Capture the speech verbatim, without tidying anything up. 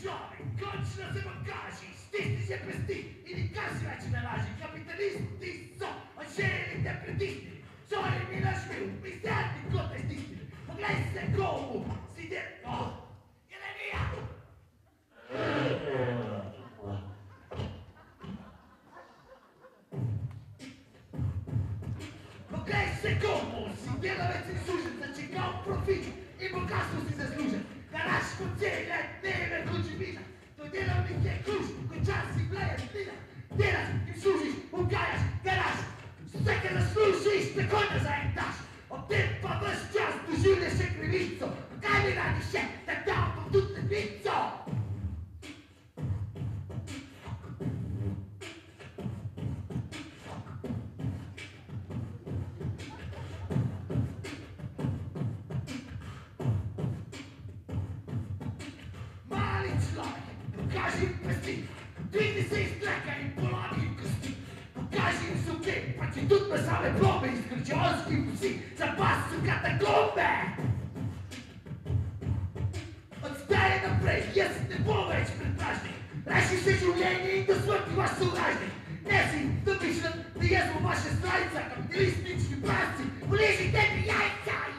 Човек, кончено се покажи, стисни се пести и ни кажи вече не лажи. Капиталисти са, мъжелите притиснили. Зори ми нажмил, мизерни коте стиснили. Погледни се колко си де... О, Еления! Погледни се колко си делавец и служен, за чекал профит и богатство си заслужен. Гарашко целият дневен кучи вижда. Той делал ми те куш, кой час си влеят мина. Делаш, им служиш, угаjaš, гараж. Всеки да служиш, спокойно заедаш. От теб па въз час доживляше кривицо. Кай ми радише, да дам по тут левицо. Покажи им пести, дигни се изтрека и полами им кости. Покажи им суки, па че тут ме саме пломбе, изкричи онски коси, запас su катакомбе! Отстай напред, јас не повеќе предпражник. Реши се живление и да смрти ваш съуражник. Не си да мислят да јас во ваша страница, капиталистични празци, полежите ми яйца!